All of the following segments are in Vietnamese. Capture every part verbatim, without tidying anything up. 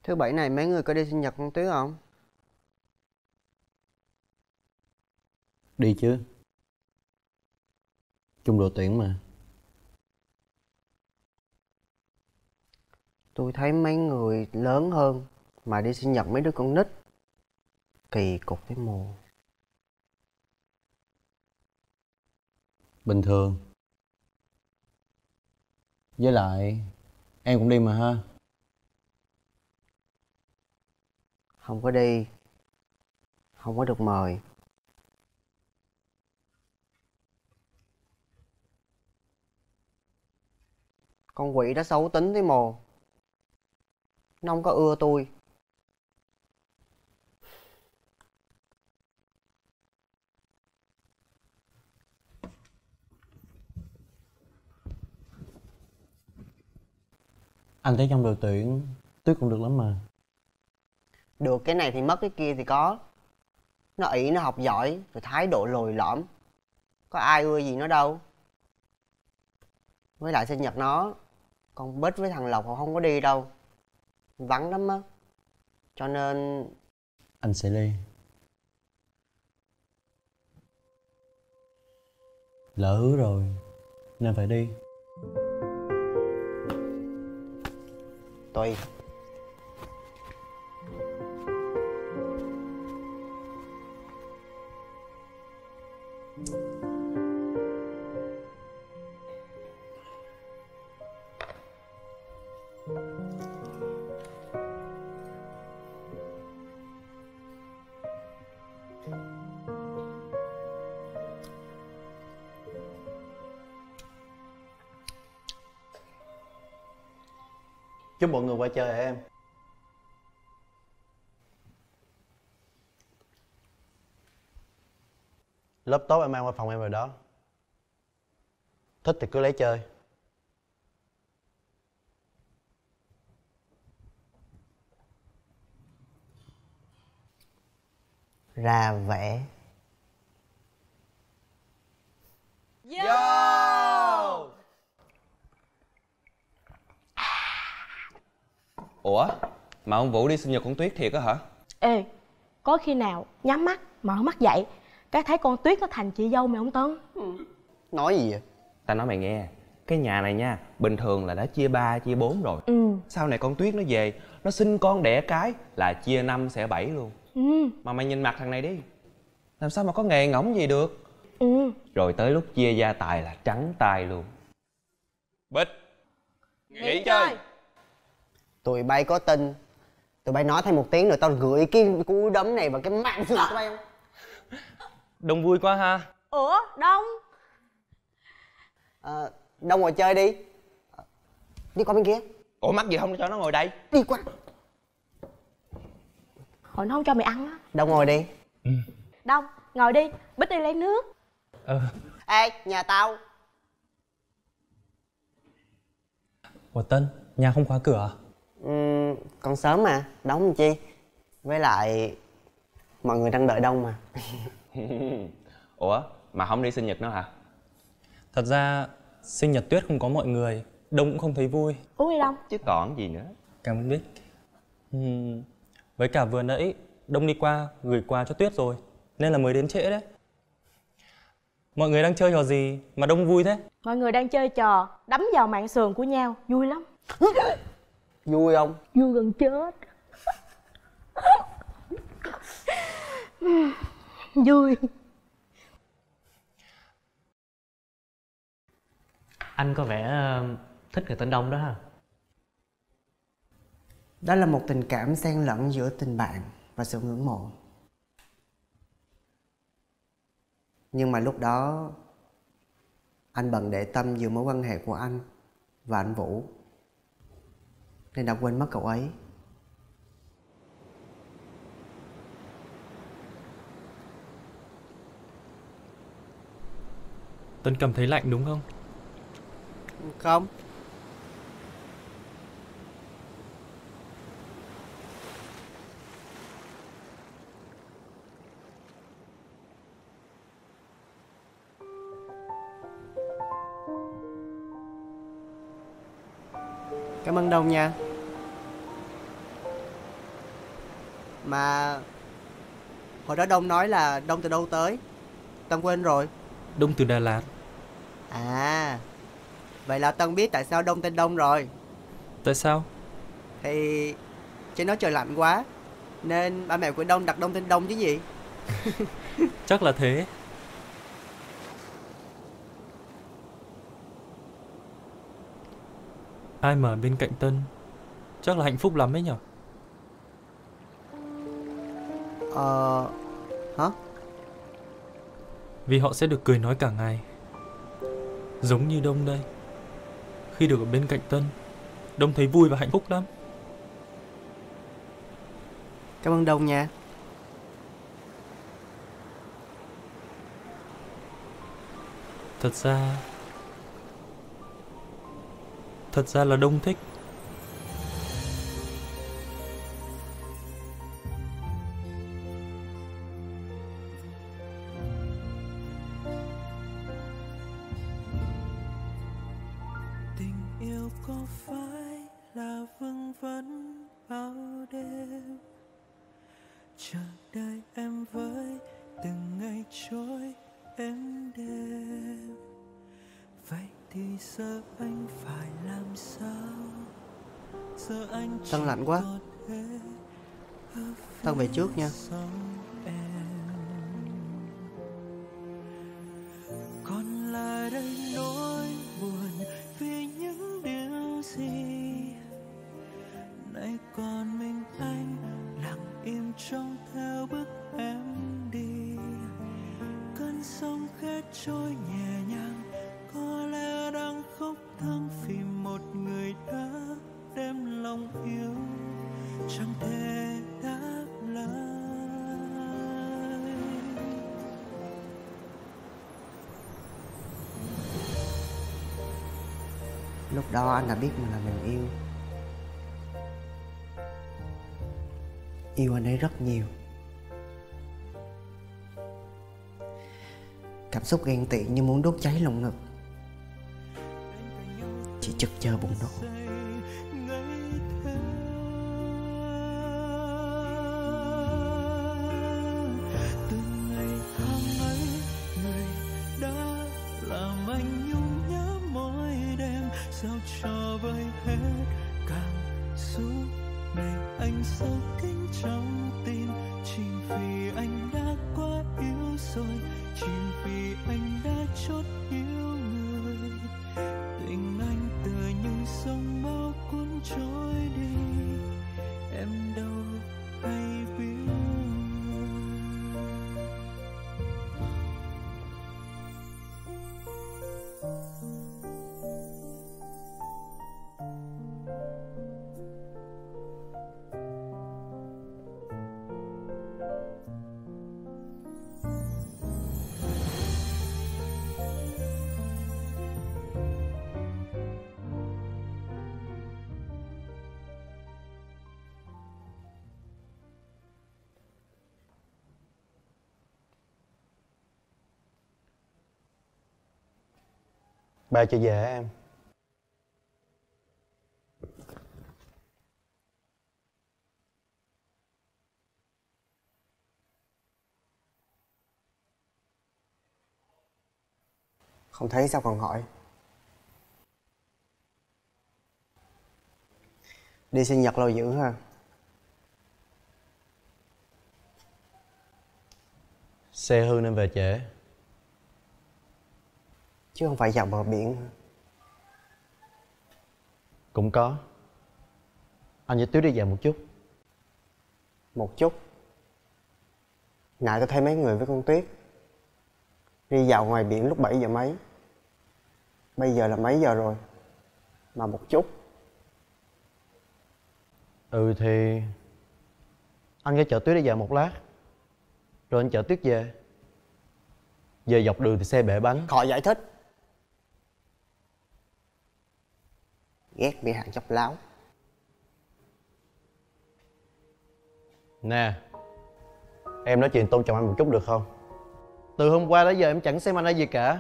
Thứ bảy này mấy người có đi sinh nhật con Tuyết không? Đi chứ. Chung đội tuyển mà. Tôi thấy mấy người lớn hơn mà đi sinh nhật mấy đứa con nít. Kỳ cục với mồ. Bình thường. Với lại em cũng đi mà ha. Không có đi. Không có được mời. Con quỷ đó xấu tính với mồ. Nó không có ưa tôi. Anh thấy trong đội tuyển Tuyết cũng được lắm mà. Được cái này thì mất cái kia thì có. Nó ỷ nó học giỏi rồi thái độ lồi lõm. Có ai ưa gì nó đâu. Với lại sinh nhật nó, con Bích với thằng Lộc họ không có đi đâu. Vắng lắm á. Cho nên Anh sẽ đi. Lỡ hứa rồi nên phải đi. tùy. Chúc mọi người qua chơi hả em? Lớp tốt em mang qua phòng em rồi đó. Thích thì cứ lấy chơi. Ra vẻ. Vô! Ủa? Mà ông Vũ đi sinh nhật con Tuyết thiệt á hả? Ê, có khi nào nhắm mắt, mở mắt dậy cái thấy con Tuyết nó thành chị dâu mày không Tân? Nói gì vậy? Tao nói mày nghe, cái nhà này nha, bình thường là đã chia ba, chia bốn rồi. Ừ. Sau này con Tuyết nó về, nó sinh con đẻ cái là chia năm xẻ bảy luôn. Ừ. Mà mày nhìn mặt thằng này đi, làm sao mà có nghề ngỗng gì được. Ừ. Rồi tới lúc chia gia tài là trắng tay luôn. Bích, nghỉ chơi. Tụi bay có tin tụi bay nói thêm một tiếng nữa tao gửi cái cú đấm này vào cái mạng sườn tụi bay không? Đông vui quá ha. Ủa, Đông? À, Đông ngồi chơi đi. Đi qua bên kia. Ủa mắc gì không cho nó ngồi đây? Đi qua. Hồi nó không cho mày ăn á. Đông ngồi đi. Ừ. Đông, ngồi đi, Bích đi lấy nước. Ờ. Ê, nhà tao. Ủa Tân, nhà không khóa cửa à? Uhm, còn sớm mà, đóng làm chi. Với lại mọi người đang đợi Đông mà. Ủa, mà không đi sinh nhật nó hả? Thật ra sinh nhật Tuyết không có mọi người, Đông cũng không thấy vui. Uống đi Đông. Chứ còn gì nữa. Cảm ơn Bích. Uhm, với cả vừa nãy Đông đi qua gửi quà cho Tuyết rồi, nên là mới đến trễ đấy. Mọi người đang chơi trò gì mà Đông vui thế? Mọi người đang chơi trò đấm vào mạng sườn của nhau, vui lắm. Vui không? Vui gần chết. Vui. Anh có vẻ uh, thích người tên Đông đó ha. Đó là một tình cảm xen lẫn giữa tình bạn và sự ngưỡng mộ. Nhưng mà lúc đó anh bận để tâm giữa mối quan hệ của anh và anh Vũ, nên đã quên mất cậu ấy. Tân cảm thấy lạnh đúng không? Không. Cảm ơn Đông nha. Mà hồi đó Đông nói là Đông từ đâu tới? Tân quên rồi. Đông từ Đà Lạt. À, vậy là Tân biết tại sao Đông tên Đông rồi. Tại sao? Thì trên đó trời lạnh quá nên ba mẹ của Đông đặt Đông tên Đông chứ gì. Chắc là thế. Ai mà ở bên cạnh Tân chắc là hạnh phúc lắm ấy nhở? Ờ... Hả? Vì họ sẽ được cười nói cả ngày. Giống như Đông đây. Khi được ở bên cạnh Tân, Đông thấy vui và hạnh phúc lắm. Cảm ơn Đông nha. Thật ra Thật ra là Đông thích. Tình yêu có phải là vương vấn bao đêm, chờ đợi em với từng ngày trôi êm đềm. Vậy thì giờ anh phải làm sao? Giờ anh Tân lạnh quá. Tân về trước nha. Còn lại đây nỗi buồn vì những điều gì nay còn mình anh lặng im trông theo bước em đi. Cơn sóng khẽ trôi nhẹ nhàng, có lẽ đang khóc than vì một người đã đem lòng yêu chẳng thể đáp lời. Lúc đó anh đã biết mình là mình yêu. Yêu anh ấy rất nhiều. Cảm xúc ghen tị như muốn đốt cháy lồng ngực, chỉ trực chờ bùng nổ. Từ ngày tháng ấy, người đã làm anh nhung nhớ mỗi đêm, sao cho với hết cảm xúc này anh sâu kín trong tim. Chỉ vì anh đã quá yêu rồi, chỉ vì anh đã chót yêu người. Tình anh tựa như sông bão cuốn trôi đi, em đâu hay biết. Ba chưa về hả em? Không thấy sao còn hỏi. Đi sinh nhật lâu dữ ha. Xe hư nên về trễ. Chứ không phải dạo bờ biển. Cũng có. Anh với Tuyết đi dạo một chút. Một chút. Nãy tôi thấy mấy người với con Tuyết đi dạo ngoài biển lúc bảy giờ mấy. Bây giờ là mấy giờ rồi mà một chút. Ừ thì anh ghé chợ Tuyết đi dạo một lát, rồi anh chở Tuyết về. Về dọc đường thì xe bể bánh. Khỏi giải thích. Ghét bị hạng chọc láo. Nè, em nói chuyện tôn trọng anh một chút được không? Từ hôm qua đến giờ em chẳng xem anh là gì cả.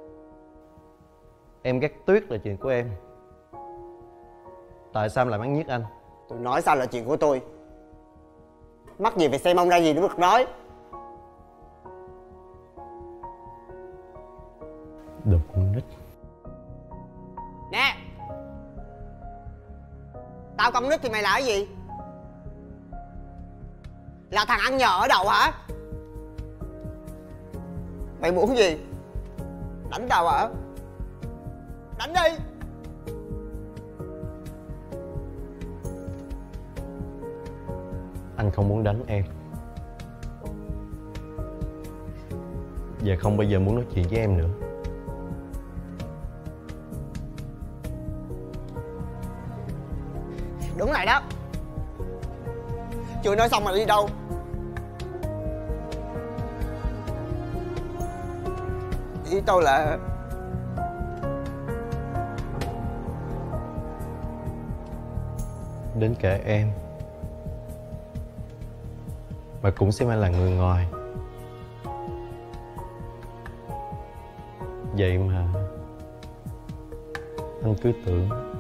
Em ghét Tuyết là chuyện của em. Tại sao em lại bắn giết anh? Tôi nói sao là chuyện của tôi. Mắc gì phải xem ông ra gì nữa được nói. Đồ con nít. Nè, tao con nít thì mày là cái gì? Là thằng ăn nhờ ở đầu hả? Mày muốn gì? Đánh tao hả? Đánh đi. Anh không muốn đánh em. Và không bao giờ muốn nói chuyện với em nữa. Đúng lại đó. Chưa nói xong mà đi đâu? Ý tao là Đến cả em mà cũng xem anh là người ngoài. Vậy mà anh cứ tưởng